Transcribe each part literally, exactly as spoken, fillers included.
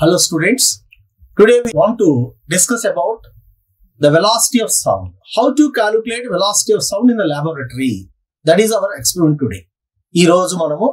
Hello students, today we want to discuss about the velocity of sound. How to calculate velocity of sound in the laboratory. That is our experiment today. ఈ రోజు మనము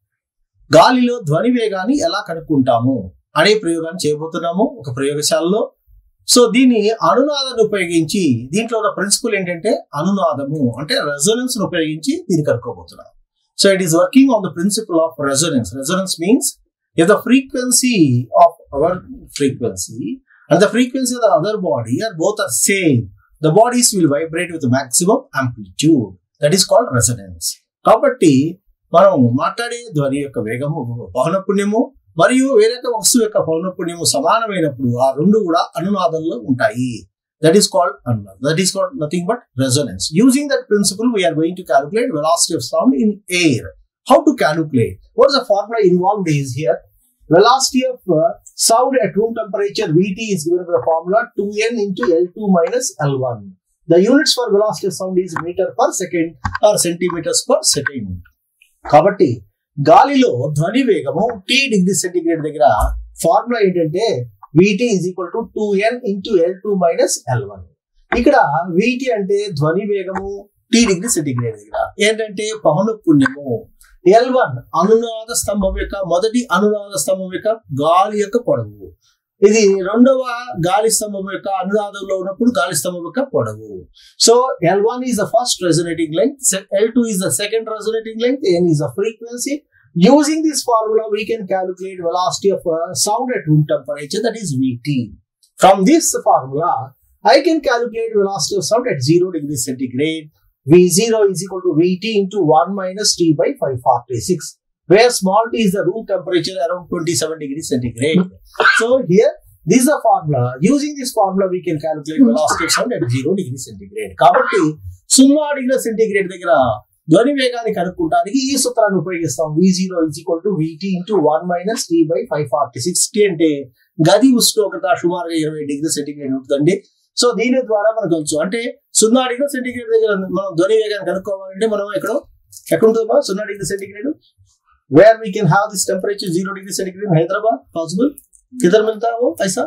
గాలిలో ధ్వని వేగాన్ని ఎలా కనుక్కుంటాము అనే ప్రయోగాన్ని చేయబోతున్నాము ఒక ప్రయోగశాలలో. సో దీన్ని అనునాదాన్ని ఉపయోగించి దీంట్లో ఉన్న ప్రిన్సిపల్ ఏంటంటే అనునాదము అంటే రెజొనెన్స్ ను ఉపయోగించి దీన్ని కనుక్కోబోతున్నాము. So it is working on the principle of resonance. Resonance means if the frequency of our frequency and the frequency of the other body are both are same, the bodies will vibrate with maximum amplitude. That is called resonance. కాబట్టి మనం మాట్లాడే ధ్వని యొక్క వేగము పౌనఃపున్యము మరియు వేరే వస్తువు యొక్క పౌనఃపున్యము సమానమైనప్పుడు ఆ రెండు కూడా అనునాదంలో ఉంటాయి. That is called anunad. That is called nothing but resonance. Using that principle, we are going to calculate velocity of sound in air. How to calculate? What is the formula involved is here? Velocity of uh, sound at room temperature Vt is given by the formula two n into L two minus L one. The units for velocity of sound is meter per second or centimeters per second. కాబట్టి గాలిలో ధ్వని వేగము T degree centigrade దగ్గర formula ఏంటంటే Vt is equal to two n into L two minus L one. ఇక్కడ Vt అంటే ధ్వని వేగము T డిగ్రీ సెంటిగ్రేడ్ దగ్గర ఏంటంటే పౌనఃపున్యము L one అనునాద స్తంభం యొక్క మొదటి అనునాద స్తంభం యొక్క గాలి యొక్క పొడవు. ఇది రెండవ గాలి స్తంభం యొక్క అనునాదంలో ఉన్నప్పుడు గాలి స్తంభం యొక్క పొడవు. So L one is the first resonating length, L two is the second resonating length, N is the frequency. Using this formula, we can calculate velocity of uh, sound at room temperature, that is Vt. From this formula, I can calculate velocity of sound at zero degrees centigrade. V zero is equal to Vt into one minus T by five forty-six, where small t is the room temperature around twenty-seven degrees centigrade. So here, this is the formula. Using this formula, we can calculate velocity of sound at zero degrees centigrade. Kabatti, zero degrees centigrade దగ్గర ధ్వని వేగాన్ని కనుక్కుంటానికి ఈ సూత్రాన్ని ఉపయోగిస్తాం. V zero is equal to Vt into one minus T by five forty-six. T అంటే గది ఉష్ణోగ్రత సుమారుగా ఇరవై డిగ్రీ సెంటిగ్రేడ్ ఉంటుందండి. సో దీని ద్వారా మనకు వచ్చు అంటే సున్నా డిగ్రీ సెంటిగ్రేడ్ దగ్గర మనం ధ్వని వేగాన్ని కనుక్కోవాలంటే మనం ఎక్కడ ఎక్కడ ఉంటుందా సున్నా degree centigrade where we can have this temperature zero degree centigrade Hyderabad possible किधर मिलता है वो ऐसा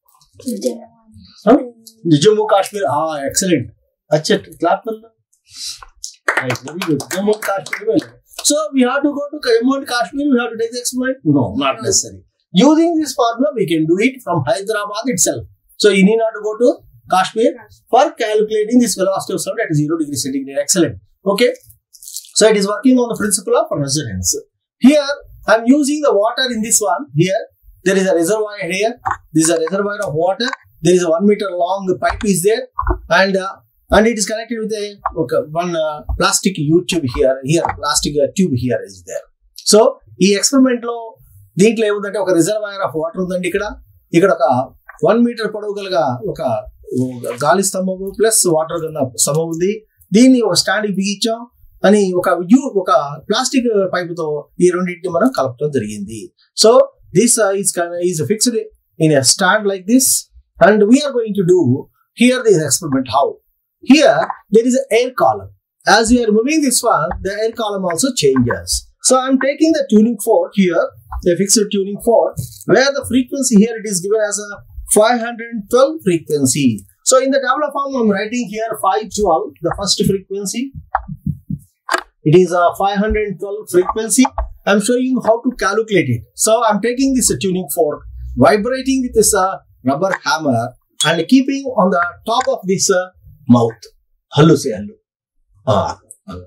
जम्मू कश्मीर. हाँ एक्सलेंट, अच्छा क्लैप कर लो. Right, very good. Jammu and Kashmir. So we have to go to Jammu and Kashmir. We have to take the experiment. No, not necessary. Using this formula, we can do it from Hyderabad itself. So you need not to go to Kashmir for calculating this velocity of sound at zero degree centigrade. Excellent. Okay. So it is working on the principle of resonance. Here I am using the water in this one. Here there is a reservoir here. This is a reservoir of water. There is a one meter long pipe is there, and uh, and it is connected with a okay, one uh, plastic U tube here. Here plastic uh, tube here is there. So ఈ experiment లో దీంట్లో ఏముందంటే ఒక reservoir of water ఉందండి. ఇక్కడ ఇక్కడ ఒక one metre పొడవు గల ఒక గాలి స్తంభము ప్లస్ వాటర్ గల స్తంభం ఉంది. దీన్ని ఒక స్టాండ్ బిగించాం అని ఒక యూ ఒక ప్లాస్టిక్ పైప్ తో ఈ రెండింటిని మనం కలపడం జరిగింది. So this is is fixed in a stand like this and we're going to do here this experiment. How? Here there is an air column. As we are moving this one, the air column also changes. So I am taking the tuning fork here, the fixed tuning fork, where the frequency here it is given as a five hundred twelve frequency. So in the tabular form I am writing here five twelve, the first frequency. It is a five hundred twelve frequency. I am showing you how to calculate it. So I am taking this tuning fork, vibrating with this uh, rubber hammer and keeping on the top of this uh, mouth. Hello, say hello. Ah, hello.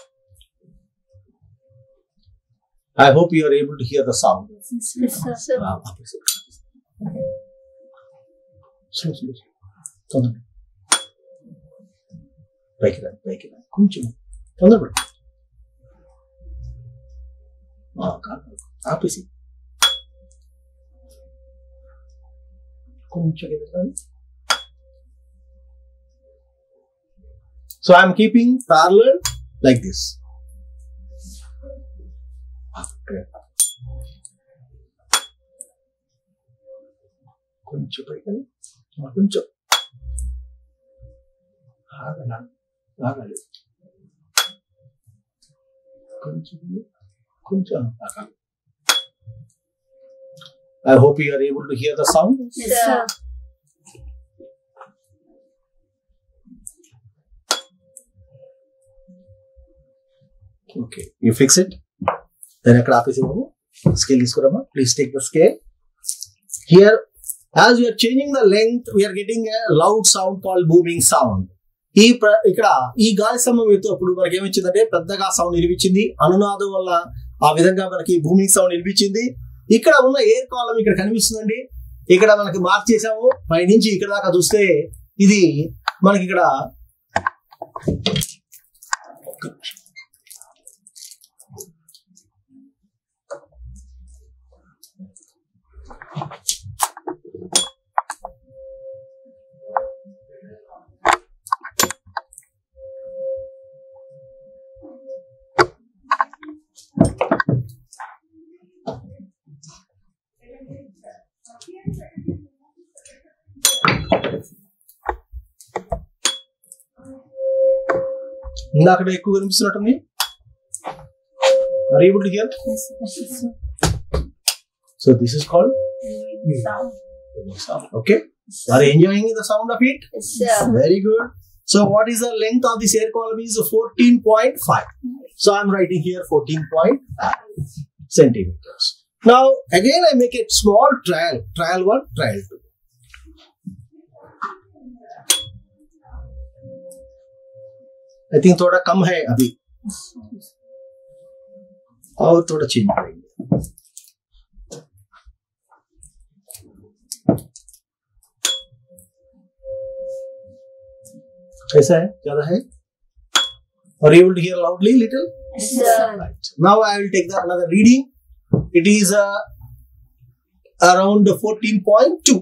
I hope you are able to hear the sound. Yes, sir. Ah, slow, slow. Tondra. Break it up, break it up. Kunchum. Tondra break. Ah, kaal. Apisi. Kunchum kedala. So I am keeping parallel like this. Okay. Kunchu paigal, kunchu. Agala, agala. Kunchu, kunchu agala. I hope you are able to hear the sound. Yes, sir. Okay, you fix it. Then I clap scale is please take the scale. Here, as we are changing the length, we are getting a loud sound called booming sound. ఈ ఇక్కడ ఈ గాలి సమయంతో అప్పుడు మనకి ఏమిచ్చిందంటే పెద్దగా sound వినిపించింది, అనునాదం వల్ల ఆ విధంగా మనకి బూమింగ్ సౌండ్ వినిపించింది. ఇక్కడ ఉన్న ఎయిర్ కాలం ఇక్కడ కనిపిస్తుందండి. ఇక్కడ మనకి మార్క్ చేసాము, పైనుంచి ఇక్కడ దాకా చూస్తే ఇది మనకి ఇక్కడ ఇందాక ఎక్కువ కనిపిస్తున్నట్టుంది. Are you able to hear? Yes, sir. So this is called Sound. sound. Okay. Are you enjoying the sound of it? Yes, sir. Very good. So what is the length of this air column? Is fourteen point five. So I'm writing here fourteen point five centimeters. Now again I make a small trial. Trial one, trial two. I think थोड़ा कम है अभी, और थोड़ा change करेंगे. कैसा है? ज्यादा है? Are you able to hear loudly little? Yes, sir. Right. Now I will take the another reading. It is uh, around fourteen point two.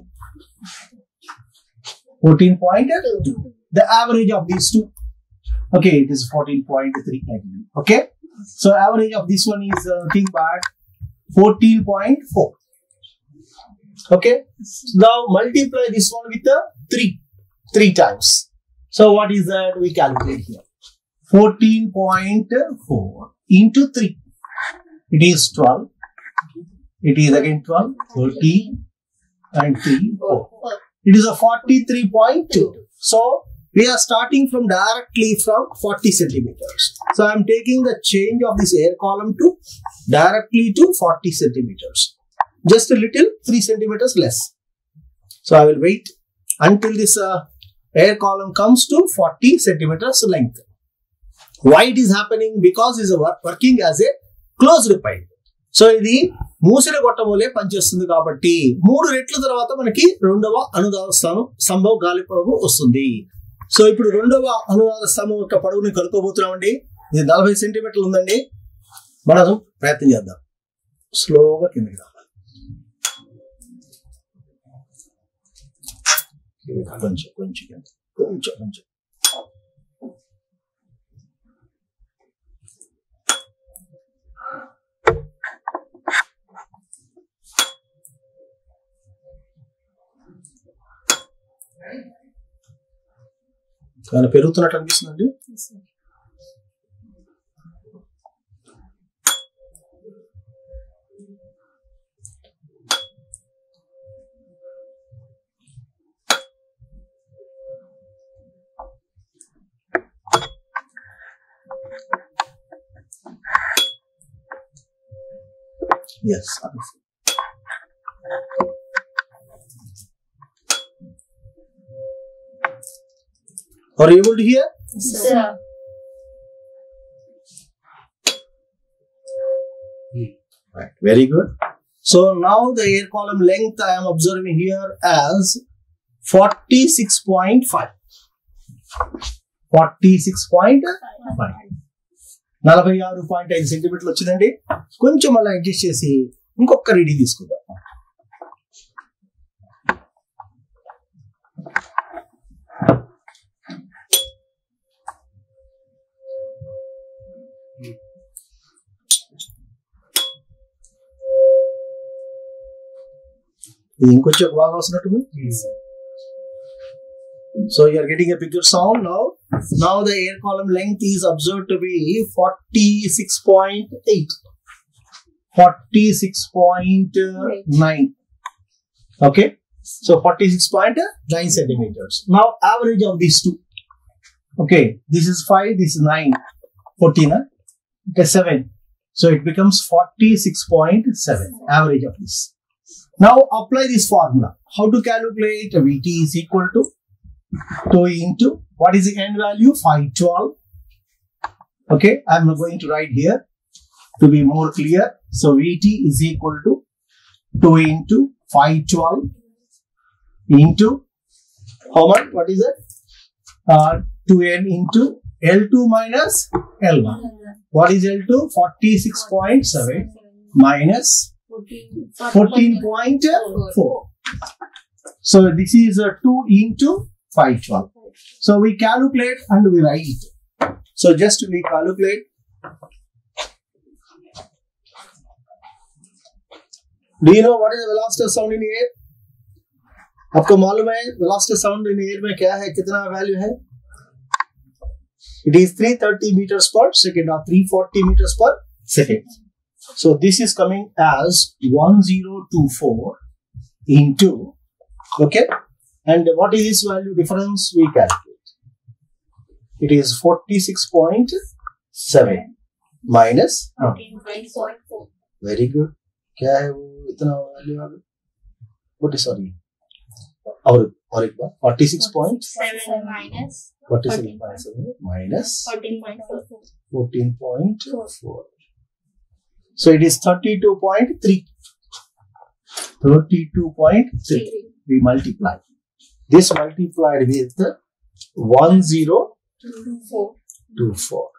fourteen point two. The average of these two. Okay, it is fourteen point three. Okay, so average of this one is uh, think back fourteen point four. Okay, now multiply this one with the three, three times. So what is that? We calculate here. fourteen point four into three. It is twelve. It is again twelve, thirteen, and three, four. It is a forty-three point two. So we are starting from directly from forty centimeters. So I am taking the change of this air column to directly to forty centimeters. Just a little, three centimeters less. So I will wait until this uh, air column comes to forty centimeters length. Why it is happening? Because it is working as a closed pipe. So ఇది మూసిన గొట్టం వలె పనిచేస్తుంది కాబట్టి మూడు రెట్ల తర్వాత మనకి రెండవ అనునాద స్థానం సంభవ గాలి పొడవు వస్తుంది. సో ఇప్పుడు రెండవ అనునాద స్థానం యొక్క పొడవుని కనుక్కోబోతున్నామండి. ఇది నలభై సెంటీమీటర్లు ఉందండి. మనం ప్రయత్నం చేద్దాం. స్లోగా కిందకి రావాలి. కొంచెం కొంచెం కొంచెం కొంచెం కానీ పెరుగుతున్నట్టు అనిపిస్తుందండి. Yes, obviously. Are you able to hear? Yes, sir. Right, very good. So now the air column length I am observing here as forty-six point five. forty-six point five. నలభై ఆరు పాయింట్ ఐదు సెంటీమీటర్లు వచ్చిందండి. కొంచెం మళ్ళీ అడ్జస్ట్ చేసి ఇంకొక reading తీసుకుందాం. ఇది ఇంకొంచెం బాగా వస్తున్నట్టుంది. So you are getting a bigger sound now. Now the air column length is observed to be forty-six point eight. forty-six point nine. Okay, so forty-six point nine centimeters. Now average of these two. Okay, this is five, this is nine, fourteen, huh? Okay, seven. So it becomes forty-six point seven average of this. Now apply this formula. How to calculate V T is equal to two into what is the end value? five twelve. Okay, I'm going to write here to be more clear. So V T is equal to two into five twelve into how much? What is it? Uh, two n into L two minus L one. What is L two? forty-six point seven minus fourteen point four. So this is a two into five twelve. So we calculate and we write. So just we calculate. Do you know what is the velocity of sound in the air? आपको मालूम है velocity of sound in the air में क्या है, कितना value है? It is three hundred thirty meters per second or three hundred forty meters per second. So this is coming as one thousand twenty-four into, okay, and what is this value difference we calculate? It is forty-six point seven minus, uh, very good. क्या है वो इतना value आ गया? What is sorry? और और एक बार forty-six point seven minus forty-six point seven minus fourteen point four. fourteen point four. So it is thirty-two point three. thirty-two point three. We multiply. This multiplied with one thousand twenty-four.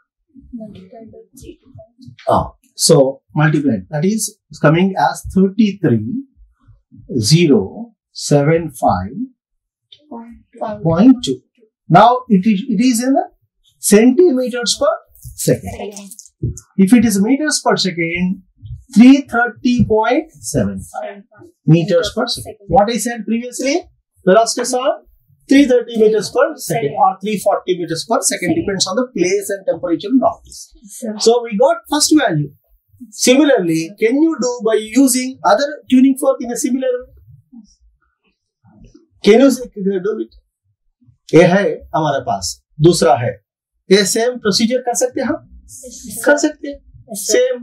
Ah, so multiplied. That is coming as thirty-three thousand seventy-five point two. Now it is it is in centimeters per second. If it is meters per second, three hundred thirty point seven five meters per second. What I said previously, velocity sound three hundred thirty meters per second or three hundred forty meters per second, depends on the place and temperature of this. So we got first value. Similarly, can you do by using other tuning fork in a similar way? Can you do it? ये है हमारे पास, दूसरा है, ये same procedure कर सकते हैं हम? कर सकते हैं सेम.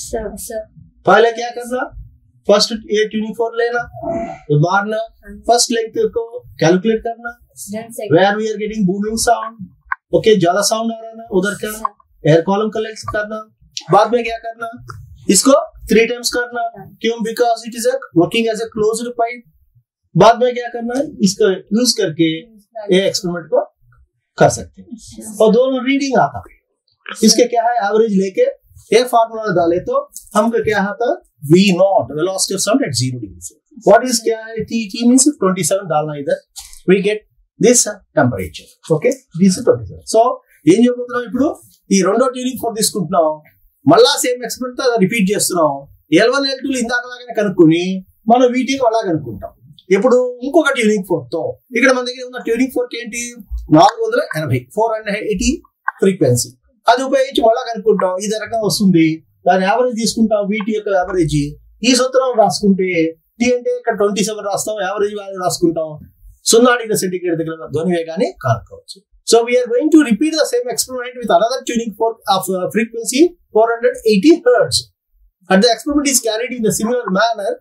पहले क्या करना? फर्स्ट ये ट्यूनिंग फोर्क लेना, तो मारना, फर्स्ट लेंथ को कैलकुलेट करना, where we are getting booming sound. Okay, ज्यादा साउंड आ रहा है ना, उधर क्या एयर कॉलम कलेक्ट करना. बाद में क्या करना? इसको थ्री टाइम्स करना. क्यों? Because it is working as a closed pipe. बाद में क्या करना है? इसको यूज करके ये एक्सपेरिमेंट को कर सकते हैं और दोनों रीडिंग आता है. इसके क्या है, एवरेज लेके ये फार्मूला डाले तो हमको क्या आता है? V naught, velocity of sound at zero degrees. What is क्या है? T T means twenty-seven डालना इधर. We get this temperature. Okay, this is twenty-seven. So ఏం చెప్పుతున్నాం ఇప్పుడు? ఈ రెండో ట్యూనింగ్ ఫోర్క్ తీసుకుంటున్నాం, మళ్ళా సేమ్ ఎక్స్పెరిమెంట్ తో రిపీట్ చేస్తున్నాం. ఎల్ వన్ ఎల్ టూ ఇందాకలాగానే కనుక్కొని మనం వీటికి అలా కనుక్కుంటాం. ఇప్పుడు ఇంకొక ట్యూనింగ్ ఫోర్క్ తో, ఇక్కడ మన దగ్గర ఉన్న ట్యూనింగ్ ఫోర్క్ ఏంటి? నాలుగు వందల ఎనభై ఫోర్ హండ్రెడ్ ఎయిటీ ఫ్రీక్వెన్సీ. అది ఉపయోగించి మళ్ళా కనుక్కుంటాం. ఇది రకంగా వస్తుంది. దాని యావరేజ్ తీసుకుంటాం, వీటి యొక్క యావరేజ్. ఈ సూత్రం రాసుకుంటే టీ అంటే ఇక్కడ ట్వంటీ సెవెన్ రాస్తాం, యావరేజ్ వాల్యూ రాసుకుంటాం. సున్నా డిగ్రీ సెంటిగ్రేడ్ దగ్గర ధ్వని వేగాన్ని కనుక్కోవచ్చు. So we're going to repeat the same experiment with another tuning fork of frequency four hundred eighty hertz. And the experiment is carried in a similar manner,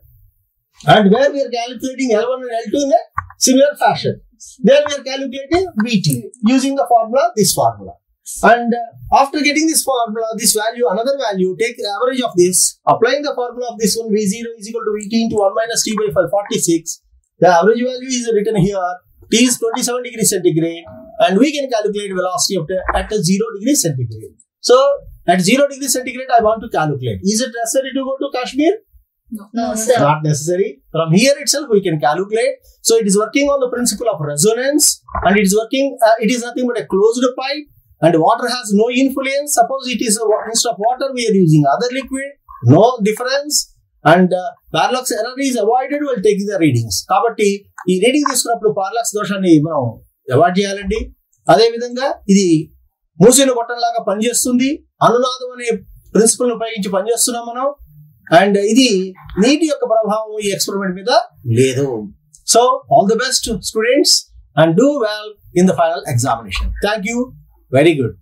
and where we are calculating L one and L two in a similar fashion. There we are calculating V T using the formula, this formula. And uh, after getting this formula, this value, another value, take the average of this, applying the formula of this one, V zero is equal to V T into one minus T by five forty-six. The average value is written here. T is twenty-seven degrees centigrade, and we can calculate velocity of the, at a zero degree centigrade. So at zero degree centigrade, I want to calculate. Is it necessary to go to Kashmir? No, no sir. Not necessary. From here itself, we can calculate. So it is working on the principle of resonance, and it is working. Uh, it is nothing but a closed pipe. And water has no influence. Suppose it is a, instead of water, we are using other liquid. No difference. And uh, parallax error is avoided while taking the readings. Kabatti, ee reading తీసుకున్నప్పుడు parallax దోషాన్ని మనం avoid చేయాలండి. అదే విధంగా ఇది మూసిన button లాగా పనిచేస్తుంది. అనునాదం అనే ప్రిన్సిపల్ ఉపయోగించి పనిచేస్తున్నాం మనం. అండ్ ఇది నీటి యొక్క ప్రభావం ఈ ఎక్స్పెరిమెంట్ మీద లేదు. So all the best students and do well in the final examination. Thank you. Very good.